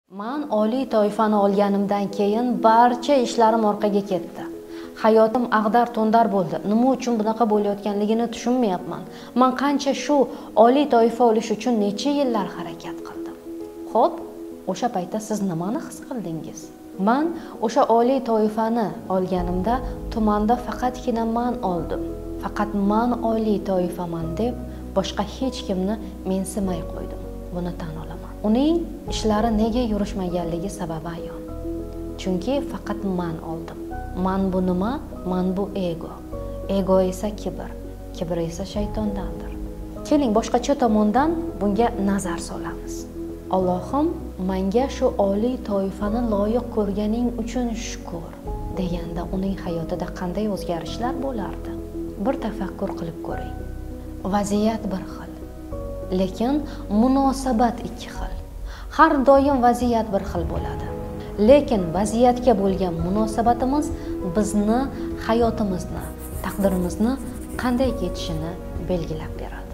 Men oliy toifani olganimdan keyin barcha ishlarim orqaga ketdi. Hayotim ag'dar-to'ndar bo'ldi. Nima uchun bunaqa bo'layotganligini tushunmayapman. Men qancha shu oliy toifa olish uchun necha yillar harakat qildim. Xo'p, o'sha paytda siz nimani his qildingiz? Men o'sha oliy toifani olganimda tumanda faqatgina men oldim. Faqat men oliy toifaman deb boshqa hech kimni mensimay qo'ydim. Buni tan olaman. Uning ishlari nega yurishmaganligi sababi ayon. Chunki faqat men oldim. Men bu nima? Men bu ego. Ego esa kibr. Kibr esa shaytondandir. Keling boshqacha tomondan bunga nazar solamiz. Allohim menga shu oliy toifani loyiq ko'rganing uchun shukr deganda uning hayotida qanday o'zgarishlar bo'lardi? Bir tafakkur qilib ko'ring. Vaziyat bir xil, lekin munosabat ikki xil. Har doim vaziyat bir xil bo'ladi. Lekin vaziyatga bo'lgan munosabatimiz bizni, hayotimizni, taqdirimizni qanday kechishini belgilab beradi.